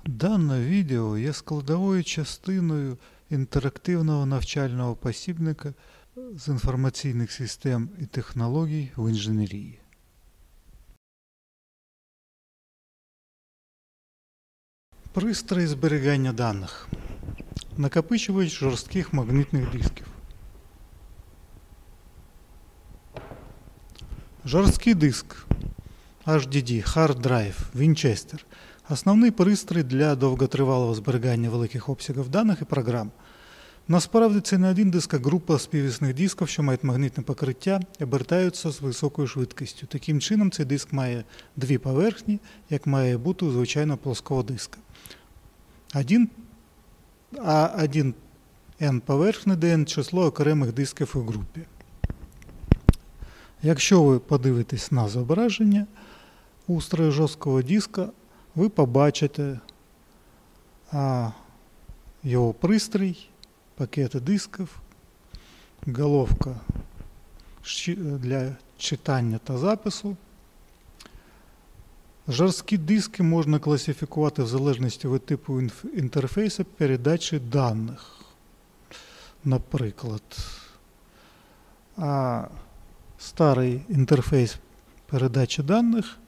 Дане відео є складовою частиною інтерактивного навчального посібника з інформаційних систем і технологій в інженерії. Пристрої зберігання даних. Накопичувач жорстких магнітних дисків. Жорсткий диск HDD, Hard Drive, Winchester – основний пристрій для довготривалого зберігання великих обсягів даних і програм. Насправді це не один диск, а група співвісних дисків, що мають магнітне покриття і обертаються з високою швидкістю. Таким чином цей диск має дві поверхні, як має бути у звичайного плоского диска. Один N поверхні, де N число окремих дисків у групі. Якщо ви подивитесь на зображення устрою жорсткого диска, ви побачите його пристрій, пакети дисків, головка для читання та запису. Жорсткі диски можна класифікувати в залежності від типу інтерфейсу передачі даних. Наприклад, старий інтерфейс передачі даних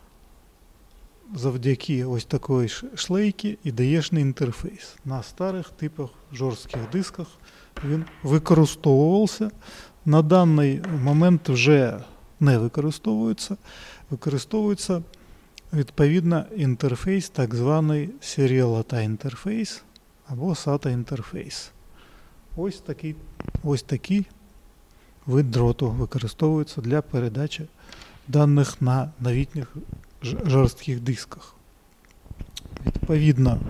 завдяки ось такої шлейки IDE-шний інтерфейс. На старих типах жорстких дисках він використовувався. На даний момент вже не використовується. Використовується відповідно інтерфейс, так званий Serial ATA інтерфейс або SATA інтерфейс. Ось такий вид дроту використовується для передачі даних на новітніх жорстких дисках. Відповідно,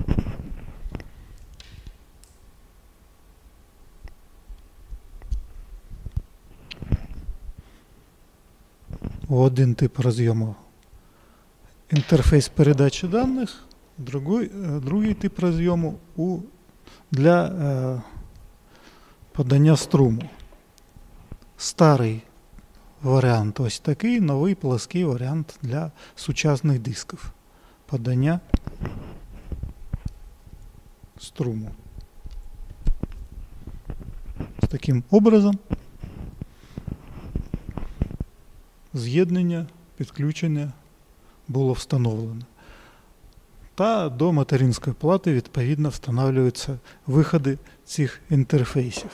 один тип роз'єму інтерфейс передачі даних, другий тип роз'єму для подання струму. Старий варіант ось такий, новий плоский варіант для сучасних дисків. Подання струму. З таким образом з'єднання, підключення було встановлено. Та до материнської плати відповідно встановлюються виходи цих інтерфейсів.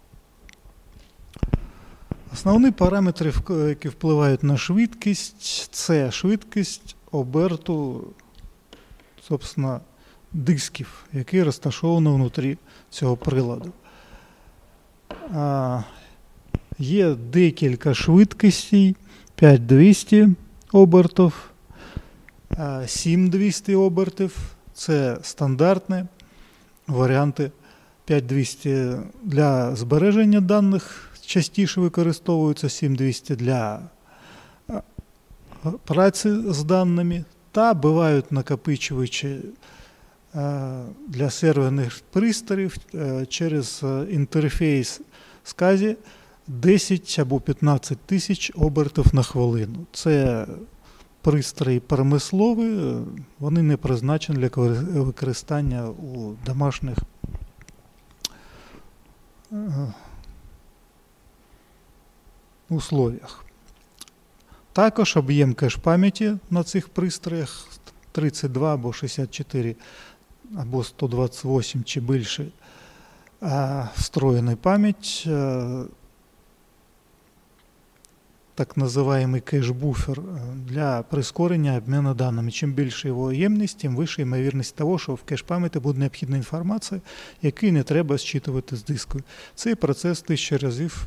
Основні параметри, які впливають на швидкість, це швидкість оберту, собственно, дисків, які розташовані внутрі цього приладу. Є декілька швидкостей, 5200 обертів, 7200 обертів, це стандартні варіанти. 5200 для збереження даних частіше використовуються, 7200 для праці з даними, та бувають накопичувачі для серверних пристроїв через інтерфейс SCSI 10 або 15 тисяч обертів на хвилину. Це пристрої промислові, вони не призначені для використання у домашніх условиях. Також об'єм кеш-пам'яті на цих пристроях 32 або 64 або 128 чи більше встроєна пам'ять, так називаємо кеш-буфер, для прискорення обміну даними. Чим більше його ємність, тим вища ймовірність того, що в кеш-пам'яті буде необхідна інформація, яку не треба зчитувати з диску. Цей процес 1000 разів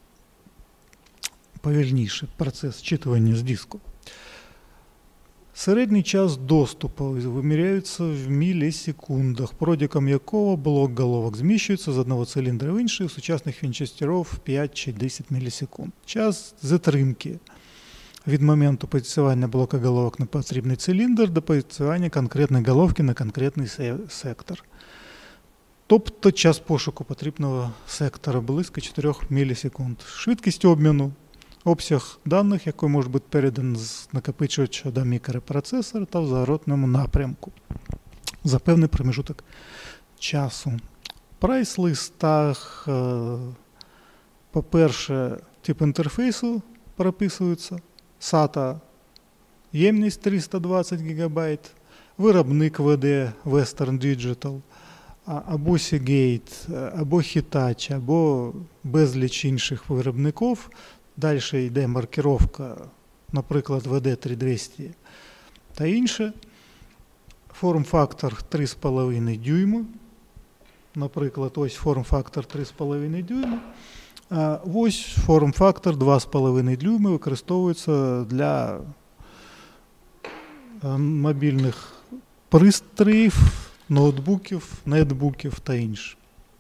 повільніший процес зчитування з диску. Середній час доступу виміряється в мілісекундах, протягом якого блок головок зміщується з одного циліндра в інший, у сучасних вінчестерів в 5 чи 10 мілісекунд. Час затримки від моменту позиціювання блока головок на потрібний циліндр до позиціювання конкретної головки на конкретний сектор. Тобто час пошуку потрібного сектора близько 4 мілісекунд. Швидкість обміну обсяг даних, який може бути переданий з накопичувача до мікропроцесора та в зворотному напрямку. за певний проміжуток часу. В прайс-листах, по-перше, тип інтерфейсу прописується, SATA ємність 320 ГБ, виробник веде Western Digital, або Seagate, або Hitachi, або безліч інших виробників. Далі йде маркировка, наприклад, VD3200 та інше. Форм-фактор 3,5 дюйма. Наприклад, ось форм-фактор 3,5 дюйма. Ось форм-фактор 2,5 дюйма використовується для мобільних пристроїв, ноутбуків, нетбуків та інше.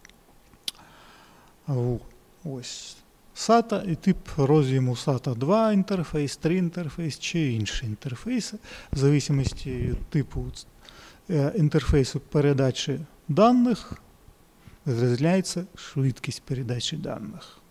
Ось SATA і тип роз'єму SATA 2 інтерфейс, 3 інтерфейс чи інші інтерфейси. В залежності від типу інтерфейсу передачі даних розрізняється швидкість передачі даних.